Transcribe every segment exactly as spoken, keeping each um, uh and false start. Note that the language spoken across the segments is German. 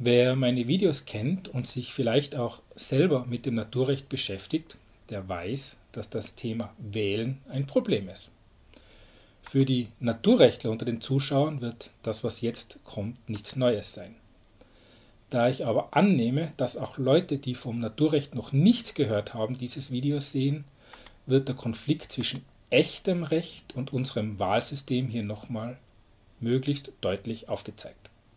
Wer meine Videos kennt und sich vielleicht auch selber mit dem Naturrecht beschäftigt, der weiß, dass das Thema Wählen ein Problem ist. Für die Naturrechtler unter den Zuschauern wird das, was jetzt kommt, nichts Neues sein. Da ich aber annehme, dass auch Leute, die vom Naturrecht noch nichts gehört haben, dieses Video sehen, wird der Konflikt zwischen echtem Recht und unserem Wahlsystem hier nochmal möglichst deutlich aufgezeigt.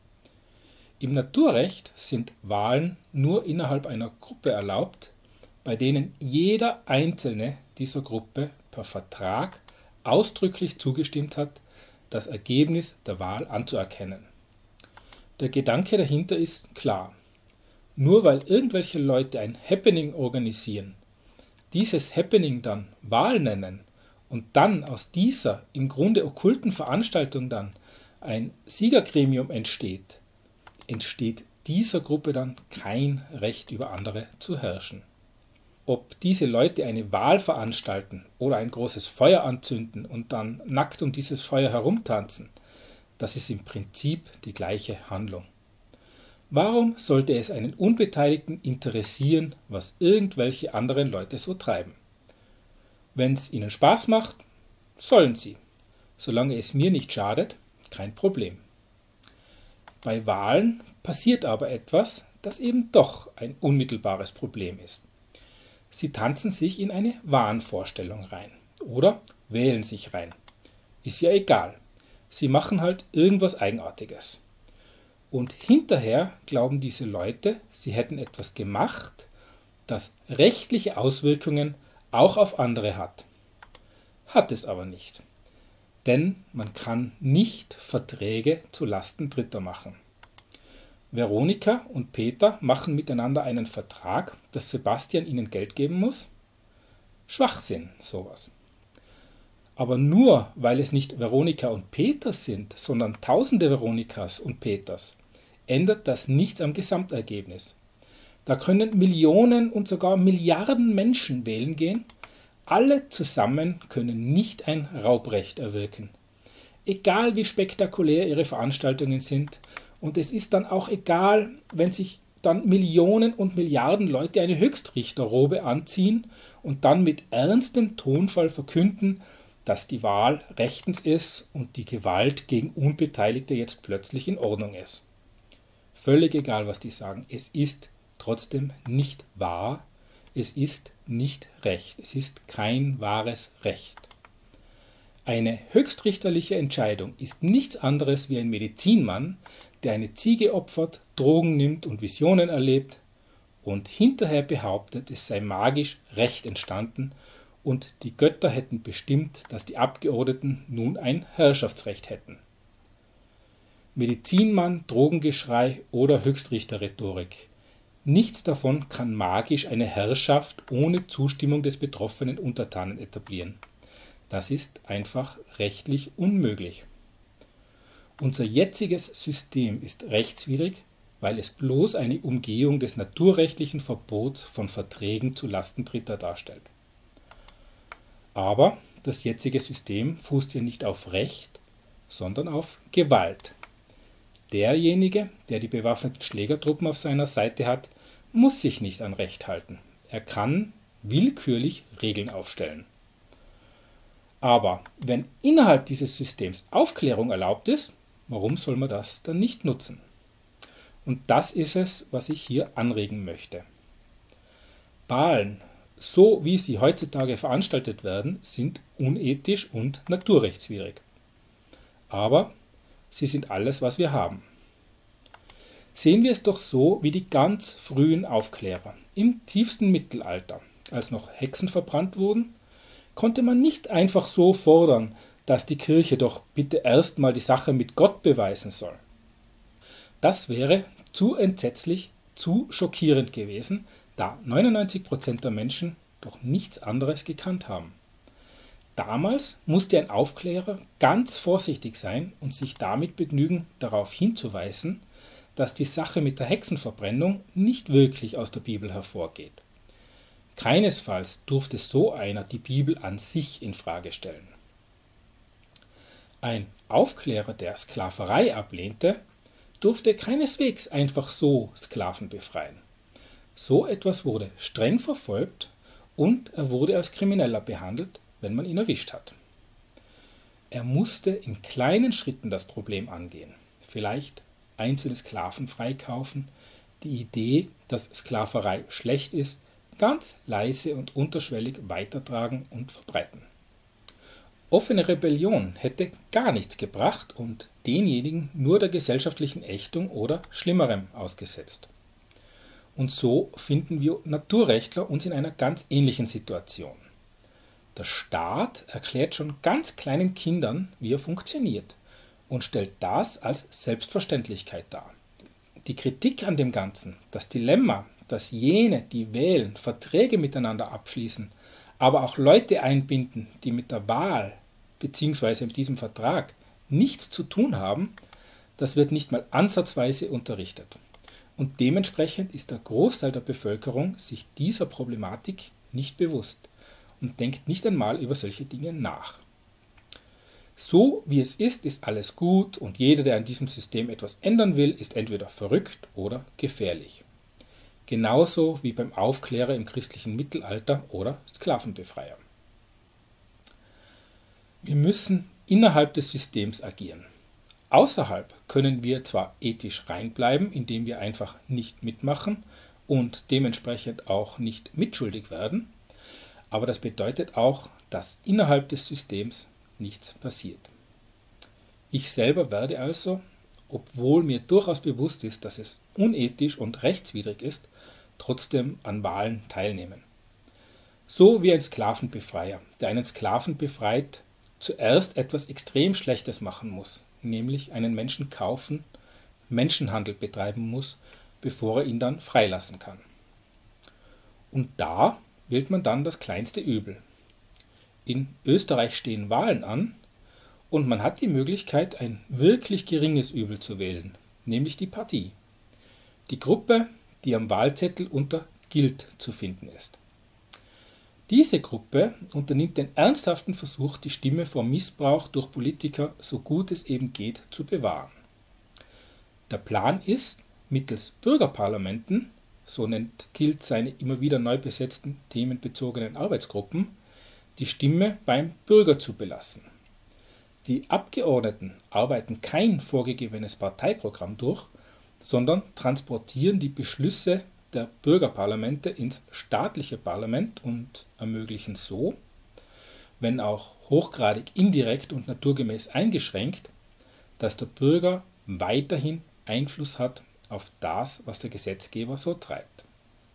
Im Naturrecht sind Wahlen nur innerhalb einer Gruppe erlaubt, bei denen jeder einzelne dieser Gruppe per Vertrag ausdrücklich zugestimmt hat, das Ergebnis der Wahl anzuerkennen. Der Gedanke dahinter ist klar. Nur weil irgendwelche Leute ein Happening organisieren, dieses Happening dann Wahl nennen und dann aus dieser im Grunde okkulten Veranstaltung dann ein Siegergremium entsteht, entsteht dieser Gruppe dann kein Recht über andere zu herrschen. Ob diese Leute eine Wahl veranstalten oder ein großes Feuer anzünden und dann nackt um dieses Feuer herumtanzen, das ist im Prinzip die gleiche Handlung. Warum sollte es einen Unbeteiligten interessieren, was irgendwelche anderen Leute so treiben? Wenn es ihnen Spaß macht, sollen sie. Solange es mir nicht schadet, kein Problem. Bei Wahlen passiert aber etwas, das eben doch ein unmittelbares Problem ist. Sie tanzen sich in eine Wahnvorstellung rein oder wählen sich rein. Ist ja egal. Sie machen halt irgendwas Eigenartiges. Und hinterher glauben diese Leute, sie hätten etwas gemacht, das rechtliche Auswirkungen auch auf andere hat. Hat es aber nicht. Denn man kann nicht Verträge zu Lasten Dritter machen. Veronika und Peter machen miteinander einen Vertrag, dass Sebastian ihnen Geld geben muss. Schwachsinn, sowas. Aber nur weil es nicht Veronika und Peter sind, sondern tausende Veronikas und Peters, ändert das nichts am Gesamtergebnis. Da können Millionen und sogar Milliarden Menschen wählen gehen. Alle zusammen können nicht ein Raubrecht erwirken. Egal wie spektakulär ihre Veranstaltungen sind, und es ist dann auch egal, wenn sich dann Millionen und Milliarden Leute eine Höchstrichterrobe anziehen und dann mit ernstem Tonfall verkünden, dass die Wahl rechtens ist und die Gewalt gegen Unbeteiligte jetzt plötzlich in Ordnung ist. Völlig egal, was die sagen, es ist trotzdem nicht wahr, es ist nicht Recht, es ist kein wahres Recht. Eine höchstrichterliche Entscheidung ist nichts anderes wie ein Medizinmann, der eine Ziege opfert, Drogen nimmt und Visionen erlebt und hinterher behauptet, es sei magisch Recht entstanden und die Götter hätten bestimmt, dass die Abgeordneten nun ein Herrschaftsrecht hätten. Medizinmann, Drogengeschrei oder Höchstrichterrhetorik. Nichts davon kann magisch eine Herrschaft ohne Zustimmung des betroffenen Untertanen etablieren. Das ist einfach rechtlich unmöglich. Unser jetziges System ist rechtswidrig, weil es bloß eine Umgehung des naturrechtlichen Verbots von Verträgen zu Lasten Dritter darstellt. Aber das jetzige System fußt ja nicht auf Recht, sondern auf Gewalt. Derjenige, der die bewaffneten Schlägertruppen auf seiner Seite hat, muss sich nicht an Recht halten. Er kann willkürlich Regeln aufstellen. Aber wenn innerhalb dieses Systems Aufklärung erlaubt ist, warum soll man das dann nicht nutzen? Und das ist es, was ich hier anregen möchte. Wahlen, so wie sie heutzutage veranstaltet werden, sind unethisch und naturrechtswidrig. Aber sie sind alles, was wir haben. Sehen wir es doch so wie die ganz frühen Aufklärer. Im tiefsten Mittelalter, als noch Hexen verbrannt wurden, konnte man nicht einfach so fordern, dass die Kirche doch bitte erstmal die Sache mit Gott beweisen soll. Das wäre zu entsetzlich, zu schockierend gewesen, da neunundneunzig Prozent der Menschen doch nichts anderes gekannt haben. Damals musste ein Aufklärer ganz vorsichtig sein und sich damit begnügen, darauf hinzuweisen, dass die Sache mit der Hexenverbrennung nicht wirklich aus der Bibel hervorgeht. Keinesfalls durfte so einer die Bibel an sich in Frage stellen. Ein Aufklärer, der Sklaverei ablehnte, durfte keineswegs einfach so Sklaven befreien. So etwas wurde streng verfolgt und er wurde als Krimineller behandelt, wenn man ihn erwischt hat. Er musste in kleinen Schritten das Problem angehen. Vielleicht einzelne Sklaven freikaufen, die Idee, dass Sklaverei schlecht ist, ganz leise und unterschwellig weitertragen und verbreiten. Offene Rebellion hätte gar nichts gebracht und denjenigen nur der gesellschaftlichen Ächtung oder Schlimmerem ausgesetzt. Und so finden wir Naturrechtler uns in einer ganz ähnlichen Situation. Der Staat erklärt schon ganz kleinen Kindern, wie er funktioniert und stellt das als Selbstverständlichkeit dar. Die Kritik an dem Ganzen, das Dilemma, dass jene, die wählen, Verträge miteinander abschließen, aber auch Leute einbinden, die mit der Wahl bzw. mit diesem Vertrag nichts zu tun haben, das wird nicht mal ansatzweise unterrichtet. Und dementsprechend ist der Großteil der Bevölkerung sich dieser Problematik nicht bewusst und denkt nicht einmal über solche Dinge nach. So wie es ist, ist alles gut und jeder, der an diesem System etwas ändern will, ist entweder verrückt oder gefährlich. Genauso wie beim Aufklärer im christlichen Mittelalter oder Sklavenbefreier. Wir müssen innerhalb des Systems agieren. Außerhalb können wir zwar ethisch reinbleiben, indem wir einfach nicht mitmachen und dementsprechend auch nicht mitschuldig werden, aber das bedeutet auch, dass innerhalb des Systems nichts passiert. Ich selber werde also, obwohl mir durchaus bewusst ist, dass es unethisch und rechtswidrig ist, trotzdem an Wahlen teilnehmen. So wie ein Sklavenbefreier, der einen Sklaven befreit, zuerst etwas extrem Schlechtes machen muss, nämlich einen Menschen kaufen, Menschenhandel betreiben muss, bevor er ihn dann freilassen kann. Und da wählt man dann das kleinste Übel. In Österreich stehen Wahlen an und man hat die Möglichkeit, ein wirklich geringes Übel zu wählen, nämlich die Partie. Die Gruppe, die am Wahlzettel unter Gilt zu finden ist. Diese Gruppe unternimmt den ernsthaften Versuch, die Stimme vor Missbrauch durch Politiker so gut es eben geht zu bewahren. Der Plan ist, mittels Bürgerparlamenten, so nennt Gilt seine immer wieder neu besetzten themenbezogenen Arbeitsgruppen, die Stimme beim Bürger zu belassen. Die Abgeordneten arbeiten kein vorgegebenes Parteiprogramm durch, sondern transportieren die Beschlüsse der Bürgerparlamente ins staatliche Parlament und ermöglichen so, wenn auch hochgradig indirekt und naturgemäß eingeschränkt, dass der Bürger weiterhin Einfluss hat auf das, was der Gesetzgeber so treibt.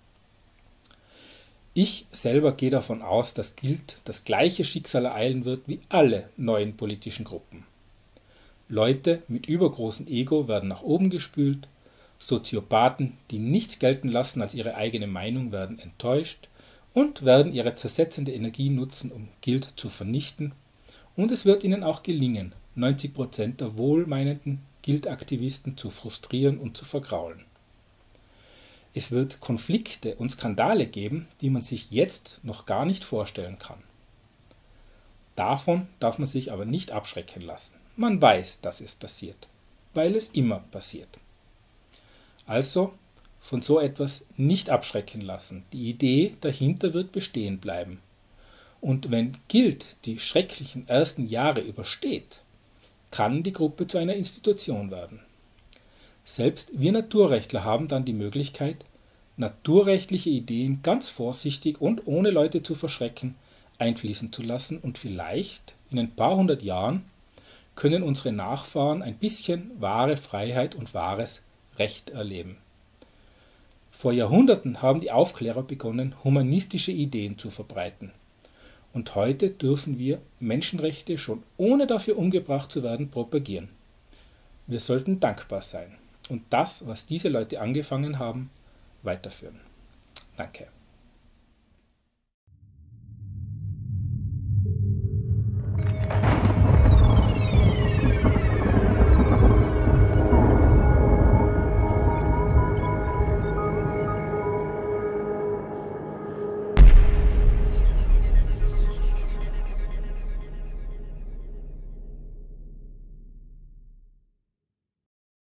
Ich selber gehe davon aus, dass Gilt das gleiche Schicksal ereilen wird wie alle neuen politischen Gruppen. Leute mit übergroßem Ego werden nach oben gespült, Soziopathen, die nichts gelten lassen als ihre eigene Meinung, werden enttäuscht und werden ihre zersetzende Energie nutzen, um Gilt zu vernichten. Und es wird ihnen auch gelingen, neunzig Prozent der wohlmeinenden Gilt-Aktivisten zu frustrieren und zu vergraulen. Es wird Konflikte und Skandale geben, die man sich jetzt noch gar nicht vorstellen kann. Davon darf man sich aber nicht abschrecken lassen. Man weiß, dass es passiert, weil es immer passiert. Also von so etwas nicht abschrecken lassen. Die Idee dahinter wird bestehen bleiben. Und wenn Gilt die schrecklichen ersten Jahre übersteht, kann die Gruppe zu einer Institution werden. Selbst wir Naturrechtler haben dann die Möglichkeit, naturrechtliche Ideen ganz vorsichtig und ohne Leute zu verschrecken einfließen zu lassen und vielleicht in ein paar hundert Jahren können unsere Nachfahren ein bisschen wahre Freiheit und wahres Recht erleben. Vor Jahrhunderten haben die Aufklärer begonnen, humanistische Ideen zu verbreiten. Und heute dürfen wir Menschenrechte schon ohne dafür umgebracht zu werden propagieren. Wir sollten dankbar sein und das, was diese Leute angefangen haben, weiterführen. Danke.